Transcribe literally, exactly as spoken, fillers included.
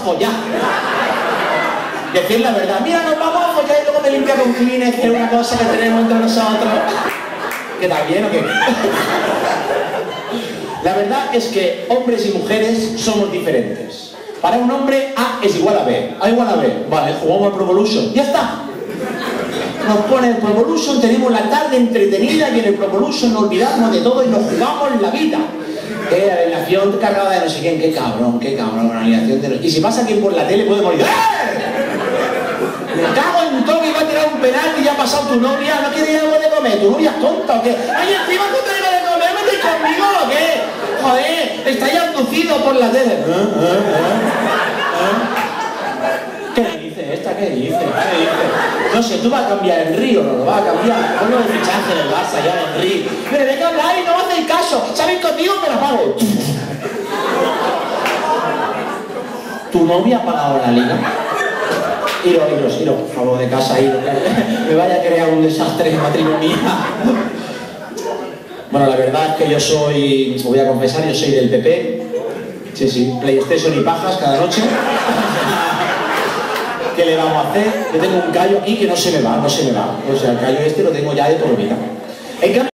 follar. Decir la verdad, mira, nos vamos a follar y luego me limpia con Kleenex, que es una cosa que tenemos entre nosotros. ¿Qué tal, bien o qué? La verdad es que hombres y mujeres somos diferentes. Para un hombre, A es igual a B. A igual a B. Vale, jugamos al Pro Evolution. ¡Ya está! Nos pone el Pro Evolution, tenemos la tarde entretenida y en el Pro Evolution nos olvidamos de todo y nos jugamos la vida. Eh, la alineación cargada de no sé quién, qué cabrón, qué cabrón, la alineación de no... Y si pasa alguien por la tele puede morir. ¡Eh! Me cago en todo, que iba a tirar un penalti y ya ha pasado tu novia, ¿no quieres algo de comer? ¿Tu novia es tonta o qué? ¡Ay, encima tú te de comer! ¿Metes conmigo o qué? Joder, estáis abducidos por la tele. ¿Eh? ¿Eh? ¿Eh? ¿Qué dice esta? ¿Qué dice? ¿Qué dice? No sé, ¿tú vas a cambiar el Río o no lo vas a cambiar? Ponlo de fichaje del Barça ya en Río. Pero venga a hablar y no me hacéis caso. ¿Sabéis contigo? Me la pago. ¿Tu novia ha pagado la liga? Iros, iros, iros, por favor, de casa, iros. Me vaya a crear un desastre en matrimonio. Bueno, la verdad es que yo soy, os voy a confesar, yo soy del P P. Sí, sí, PlayStation y pajas cada noche. ¿Qué le vamos a hacer? Yo tengo un callo aquí que no se me va, no se me va. O sea, el callo este lo tengo ya de por vida. En cambio,